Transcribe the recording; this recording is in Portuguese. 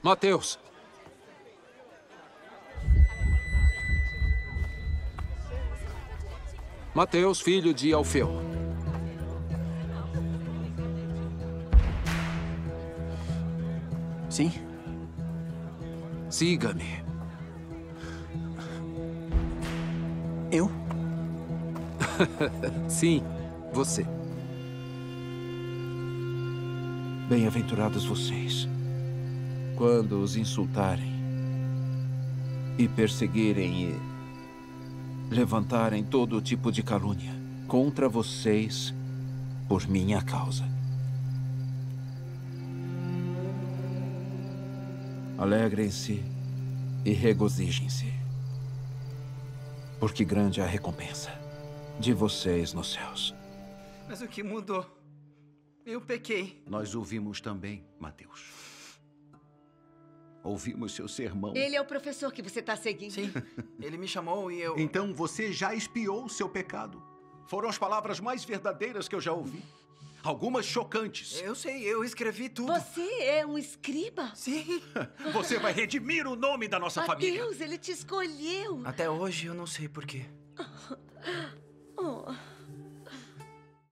Mateus! Mateus, filho de Alfeu. Sim? Siga-me. Eu? Sim, você. Bem-aventurados vocês, quando os insultarem e perseguirem e levantarem todo tipo de calúnia contra vocês por minha causa. Alegrem-se e regozijem-se, porque grande é a recompensa de vocês nos céus. Mas o que mudou? Eu pequei. Nós ouvimos também, Mateus. Ouvimos seu sermão. Ele é o professor que você está seguindo. Sim, ele me chamou e eu... Então você já expiou o seu pecado. Foram as palavras mais verdadeiras que eu já ouvi. Algumas chocantes. Eu sei, eu escrevi tudo. Você é um escriba? Sim. Você vai redimir o nome da nossa família. Deus, ele te escolheu. Até hoje eu não sei por quê. Oh.